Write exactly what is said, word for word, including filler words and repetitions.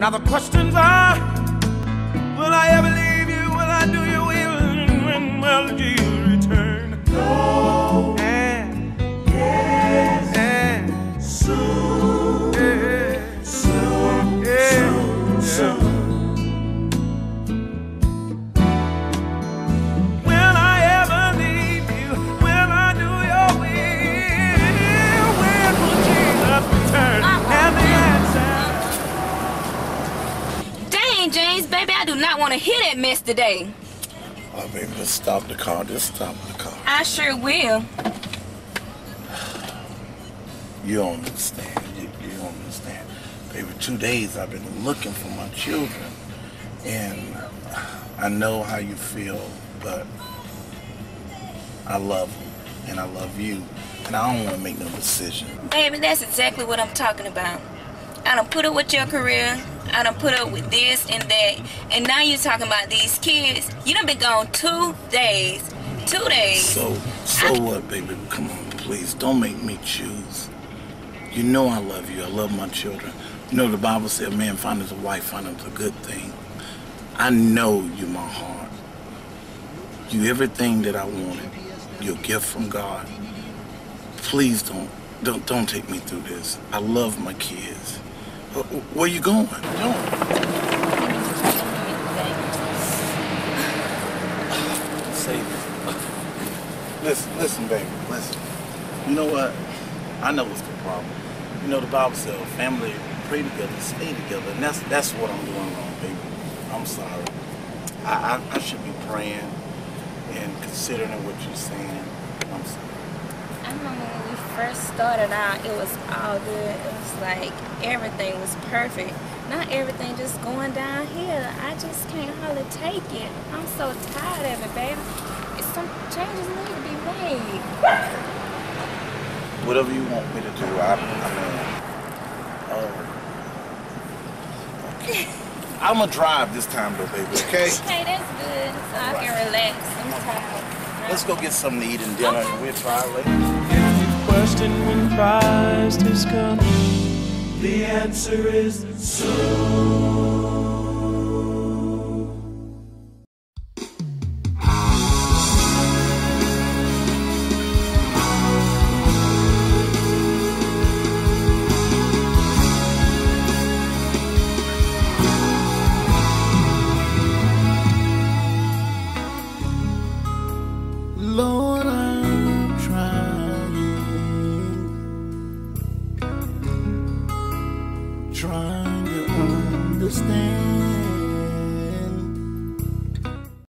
Now the questions are, will I ever leave you? Will I do your will? And when will you return? No. And yes. And soon. Yeah. Soon. Yeah. Soon. Soon. Will I ever leave you? Will I do your will? When will Jesus return? Uh-huh. And the answer. James, baby, I do not want to hear that mess today. Oh, baby, just stop the car. Just stop the car. I sure will. You don't understand. You, you don't understand. Baby, two days I've been looking for my children. And I know how you feel, but I love them. And I love you. And I don't want to make no decision. Baby, that's exactly what I'm talking about. I done put up with your career. I done put up with this and that. And now you're talking about these kids. You done been gone two days. Two days. So, so I... what, baby? Come on, please. Don't make me choose. You know I love you. I love my children. You know the Bible said, man, findeth a wife, findeth a good thing. I know you're my heart. You everything that I wanted. You're a gift from God. Please don't, don't, don't take me through this. I love my kids. Where you going? Going. Save it. Listen, listen, baby, listen. You know what? I know what's the problem. You know the Bible says, family pray together, stay together, and that's that's what I'm doing wrong, baby. I'm sorry. I, I I should be praying and considering what you're saying. I'm sorry. I remember when we first started out, it was all good. It was like everything was perfect. Not everything just going downhill. I just can't hardly take it. I'm so tired of it, baby. Some changes need to be made. Whatever you want me to do, I, I mean, uh, okay. I'm gonna drive this time, though, baby. Okay? Okay, that's good. So I can relax. I'm tired. Let's go get something to eat and dinner, okay. And we'll try later. If you question when Christ is coming, the answer is soon. Lord, I'm trying, trying to understand.